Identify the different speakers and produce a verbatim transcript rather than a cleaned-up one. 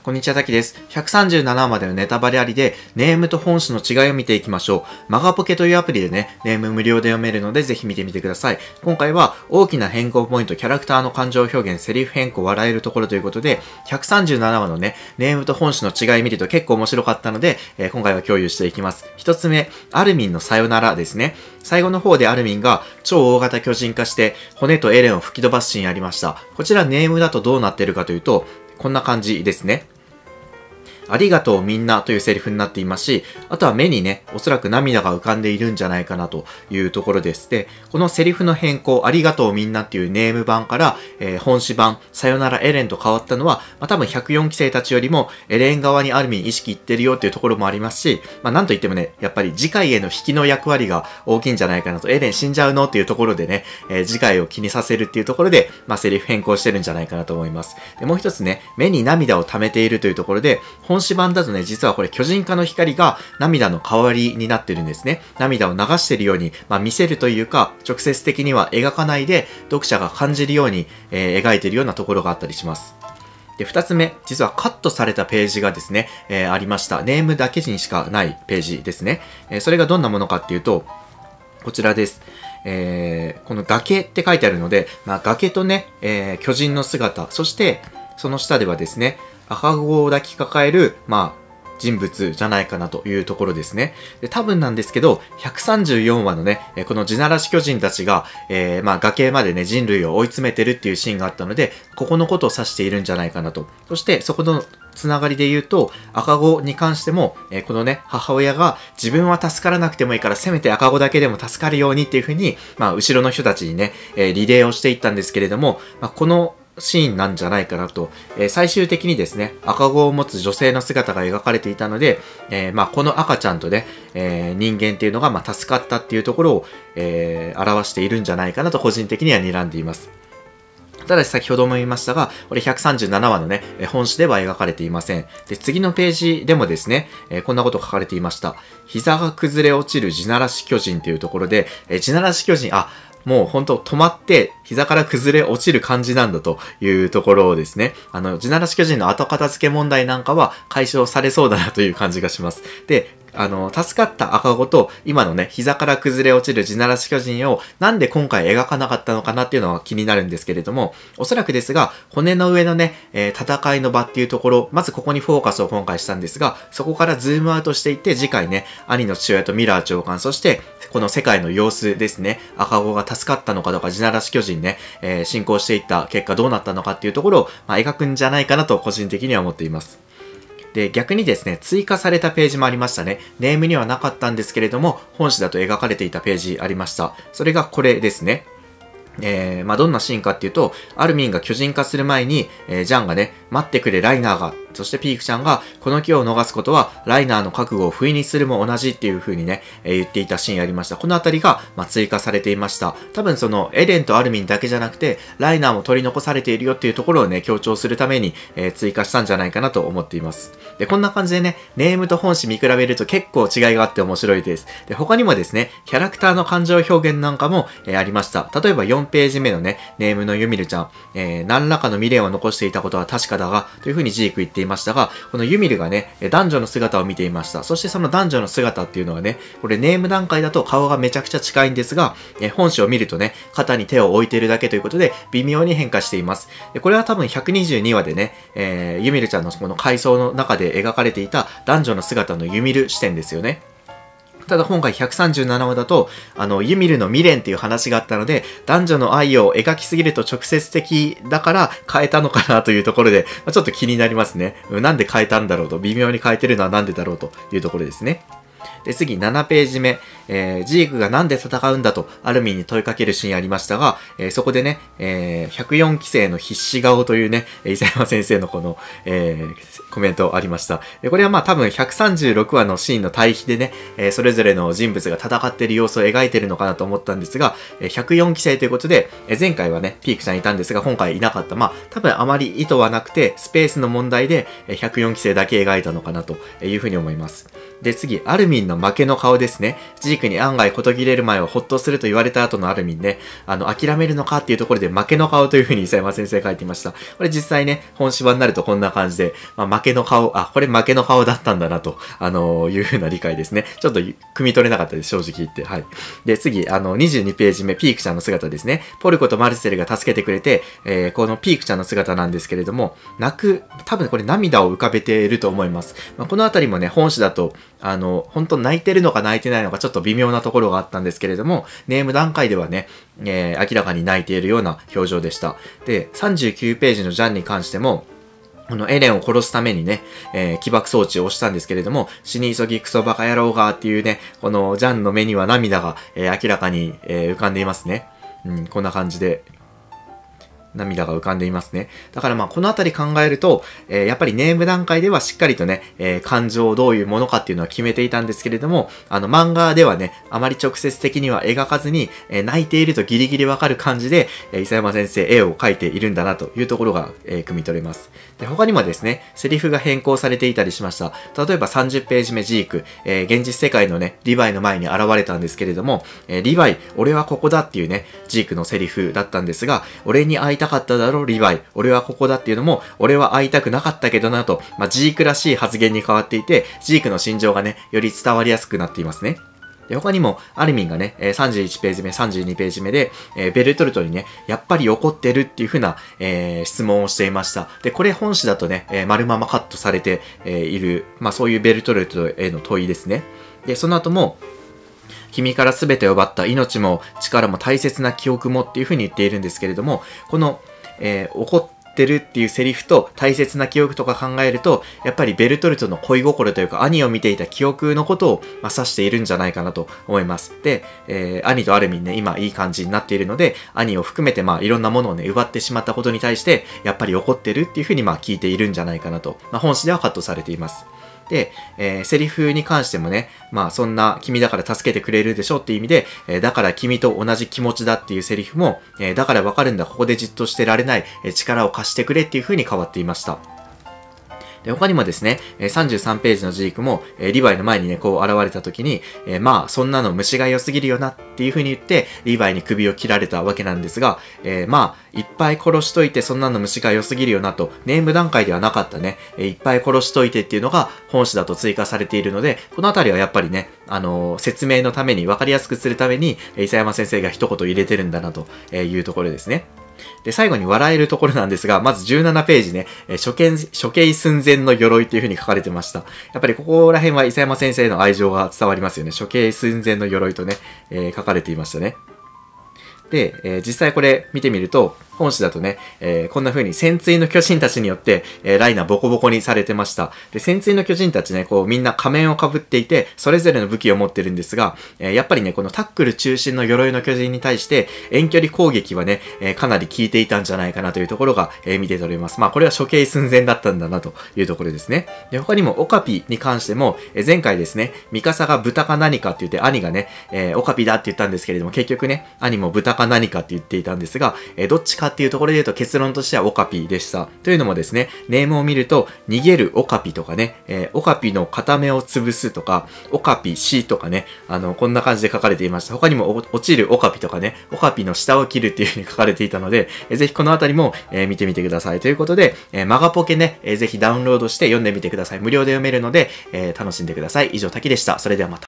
Speaker 1: こんにちは、たきです。ひゃくさんじゅうななわまでのネタバレありで、ネームと本誌の違いを見ていきましょう。マガポケというアプリでね、ネーム無料で読めるので、ぜひ見てみてください。今回は、大きな変更ポイント、キャラクターの感情表現、セリフ変更、笑えるところということで、ひゃくさんじゅうななわのね、ネームと本誌の違い見ると結構面白かったので、えー、今回は共有していきます。一つ目、アルミンのさよならですね。最後の方でアルミンが超大型巨人化して、骨とエレンを吹き飛ばすシーンありました。こちらネームだとどうなっているかというと、こんな感じですね。ありがとうみんなというセリフになっていますし、あとは目にね、おそらく涙が浮かんでいるんじゃないかなというところです。で、このセリフの変更、ありがとうみんなっていうネーム版から、えー、本誌版、さよならエレンと変わったのは、まあ、多分ひゃくよんきせいたちよりもエレン側にある意味意識いってるよっていうところもありますし、まあなんといってもね、やっぱり次回への引きの役割が大きいんじゃないかなと、エレン死んじゃうのっていうところでね、えー、次回を気にさせるっていうところで、まあセリフ変更してるんじゃないかなと思います。で、もう一つね、目に涙を溜めているというところで、本誌版だとね、実はこれ巨人化の光が涙の代わりになってるんですね。涙を流しているように、まあ、見せるというか、直接的には描かないで、読者が感じるように、えー、描いているようなところがあったりします。で、二つ目、実はカットされたページがですね、えー、ありました。ネームだけにしかないページですね。えー、それがどんなものかっていうと、こちらです。えー、この崖って書いてあるので、まあ、崖とね、えー、巨人の姿、そしてその下ではですね、赤子を抱きかかえる、まあ、人物じゃないかなというところですね。で、多分なんですけど、ひゃくさんじゅうよんわのね、この地ならし巨人たちが、えー、まあ崖までね、人類を追い詰めてるっていうシーンがあったので、ここのことを指しているんじゃないかなと。そして、そこのつながりで言うと、赤子に関しても、えー、このね、母親が自分は助からなくてもいいから、せめて赤子だけでも助かるようにっていうふうに、まあ、後ろの人たちにね、えー、リレーをしていったんですけれども、まあ、このシーンなんじゃないかなと、えー、最終的にですね、赤子を持つ女性の姿が描かれていたので、えー、まあこの赤ちゃんとね、えー、人間っていうのがまあ助かったっていうところを、えー、表しているんじゃないかなと個人的には睨んでいます。ただし先ほども言いましたが、これひゃくさんじゅうななわのね、本誌では描かれていません。で、次のページでもですね、えー、こんなこと書かれていました。膝が崩れ落ちる地ならし巨人というところで、えー、地ならし巨人、あ、もう本当止まって膝から崩れ落ちる感じなんだというところをですね、あの、地ならし巨人の後片付け問題なんかは解消されそうだなという感じがします。で、あの、助かった赤子と今のね、膝から崩れ落ちる地ならし巨人をなんで今回描かなかったのかなっていうのは気になるんですけれども、おそらくですが、骨の上のね、えー、戦いの場っていうところ、まずここにフォーカスを今回したんですが、そこからズームアウトしていって次回ね、兄の父親とミラー長官、そしてこの世界の様子ですね、赤子が助かったのかとか、地ならし巨人ね、えー、進行していった結果どうなったのかっていうところを、まあ、描くんじゃないかなと個人的には思っています。で、逆にですね、追加されたページもありましたね。ネームにはなかったんですけれども、本誌だと描かれていたページありました。それがこれですね。えー、まあ、どんなシーンかっていうと、アルミンが巨人化する前に、えー、ジャンがね、待ってくれライナーが、そしてピークちゃんが、この機を逃すことは、ライナーの覚悟を不意にするも同じっていう風にね、えー、言っていたシーンありました。このあたりが、まあ、追加されていました。多分その、エレンとアルミンだけじゃなくて、ライナーも取り残されているよっていうところをね、強調するために、えー、追加したんじゃないかなと思っています。で、こんな感じでね、ネームと本誌見比べると結構違いがあって面白いです。で、他にもですね、キャラクターの感情表現なんかも、えー、ありました。例えばよんページ目のね、ネームのユミルちゃん、えー、何らかの未練を残していたことは確かだが、というふうにジーク言っていましたが、このユミルがね、男女の姿を見ていました。そしてその男女の姿っていうのはね、これネーム段階だと顔がめちゃくちゃ近いんですが、えー、本誌を見るとね、肩に手を置いているだけということで、微妙に変化しています。で、これは多分ひゃくにじゅうにわでね、えー、ユミルちゃんのこの回想の中で描かれていた男女の姿のユミル視点ですよね。ただ今回ひゃくさんじゅうななわだと、あの、ユミルの未練っていう話があったので、男女の愛を描きすぎると直接的だから変えたのかなというところで、まあ、ちょっと気になりますね。なんで変えたんだろうと、微妙に変えてるのはなんでだろうというところですね。で、次、ななページ目。えー、ジークがなんで戦うんだと、アルミンに問いかけるシーンありましたが、えー、そこでね、えー、ひゃくよんきせいの必死顔というね、伊佐山先生のこの、えー、コメントありました。で、これはまあ多分ひゃくさんじゅうろくわのシーンの対比でね、えー、それぞれの人物が戦っている様子を描いているのかなと思ったんですが、ひゃくよんきせいということで、えー、前回はね、ピークちゃんいたんですが、今回いなかった。まあ、多分あまり意図はなくて、スペースの問題でひゃくよんきせいだけ描いたのかなというふうに思います。で、次、アルミンミンの負けの顔ですね。ジークに案外事切れる前はほっとすると言われた後のアルミンね、あの、諦めるのかっていうところで負けの顔という風に伊佐山先生書いていました。これ実際ね、本芝になるとこんな感じで、まあ、負けの顔、あ、これ負けの顔だったんだなと、あのー、いう風な理解ですね。ちょっと汲み取れなかったです、正直言って。はい。で、次、あの、にじゅうにページ目、ピークちゃんの姿ですね。ポルコとマルセルが助けてくれて、えー、このピークちゃんの姿なんですけれども、泣く、多分これ涙を浮かべていると思います。まあ、このあたりもね、本誌だと、あの、本当泣いてるのか泣いてないのかちょっと微妙なところがあったんですけれども、ネーム段階ではね、えー、明らかに泣いているような表情でした。で、さんじゅうきゅうページのジャンに関しても、このエレンを殺すためにね、えー、起爆装置を押したんですけれども、死に急ぎクソバカ野郎がっていうね、このジャンの目には涙が、えー、明らかに、えー、浮かんでいますね。うん、こんな感じで。涙が浮かんでいますね。だからまあこのあたり考えると、えー、やっぱりネーム段階ではしっかりとね、えー、感情をどういうものかっていうのは決めていたんですけれども、あの漫画ではね、あまり直接的には描かずに、えー、泣いているとギリギリわかる感じで、えー、伊佐山先生絵を描いているんだなというところが、えー、汲み取れます。で、他にもですね、セリフが変更されていたりしました。例えばさんじゅうページ目ジーク、えー、現実世界のね、リヴァイの前に現れたんですけれども、えー、リヴァイ、俺はここだっていうね、ジークのセリフだったんですが、俺に会いたかっただろう、リヴァイ。俺はここだっていうのも、俺は会いたくなかったけどなと、まあ、ジークらしい発言に変わっていて、ジークの心情がね、より伝わりやすくなっていますね。で、他にも、アルミンがね、さんじゅういちページ目、さんじゅうにページ目で、えー、ベルトルトにね、やっぱり怒ってるっていう風な、えー、質問をしていました。で、これ本誌だとね、えー、丸ままカットされて、えー、いる、まあそういうベルトルトへの問いですね。で、その後も、君から全てを奪った命も力も大切な記憶もっていう風に言っているんですけれども、この、えー、怒ってるっていうセリフと大切な記憶とか考えると、やっぱりベルトルトの恋心というか兄を見ていた記憶のことを、まあ、指しているんじゃないかなと思います。で、えー、兄とアルミンね、今いい感じになっているので、兄を含めてまあいろんなものをね、奪ってしまったことに対して、やっぱり怒ってるっていう風にまあ聞いているんじゃないかなと、まあ、本誌ではカットされています。で、えー、セリフに関してもね、まあそんな君だから助けてくれるでしょっていう意味で、えー、だから君と同じ気持ちだっていうセリフも、えー、だからわかるんだ、ここでじっとしてられない、えー、力を貸してくれっていう風に変わっていました。で、他にもですね、さんじゅうさんページのジークも、リヴァイの前にね、こう現れた時に、えー、まあ、そんなの虫が良すぎるよなっていう風に言って、リヴァイに首を切られたわけなんですが、えー、まあ、いっぱい殺しといて、そんなの虫が良すぎるよなと、ネーム段階ではなかったね、いっぱい殺しといてっていうのが本誌だと追加されているので、このあたりはやっぱりね、あのー、説明のために、わかりやすくするために、伊佐山先生が一言入れてるんだなというところですね。で、最後に笑えるところなんですが、まずじゅうななページね、処刑、処刑寸前の鎧という風に書かれてました。やっぱりここら辺は伊佐山先生の愛情が伝わりますよね。処刑寸前の鎧とね、えー、書かれていましたね。で、えー、実際これ見てみると、本誌だとね、えー、こんな風に潜水の巨人たちによって、えー、ライナボコボコにされてました。で、潜水の巨人たちね、こうみんな仮面をかぶっていて、それぞれの武器を持ってるんですが、えー、やっぱりね、このタックル中心の鎧の巨人に対して、遠距離攻撃はね、えー、かなり効いていたんじゃないかなというところが、えー、見て取れます。まあ、これは処刑寸前だったんだなというところですね。で、他にもオカピに関しても、えー、前回ですね、ミカサが豚か何かって言って、兄がね、えー、オカピだって言ったんですけれども、結局ね、兄も豚か何かって言っていたんですが、えー、どっちかっていうところで言うと結論としてはオカピでした。というのもですね、ネームを見ると、逃げるオカピとかね、えー、オカピの片目を潰すとか、オカピ死とかね、あの、こんな感じで書かれていました。他にも落ちるオカピとかね、オカピの下を切るっていう風に書かれていたので、えー、ぜひこのあたりも、えー、見てみてください。ということで、えー、マガポケね、えー、ぜひダウンロードして読んでみてください。無料で読めるので、えー、楽しんでください。以上、滝でした。それではまた。